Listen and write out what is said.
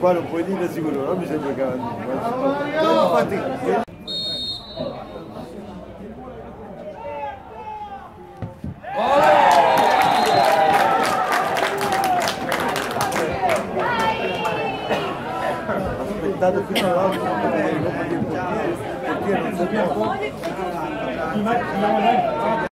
qua non puoi dire sicuro, non mi sembra che... Infatti... Aspettato fino all'altro per vedere come il portiere non sapeva.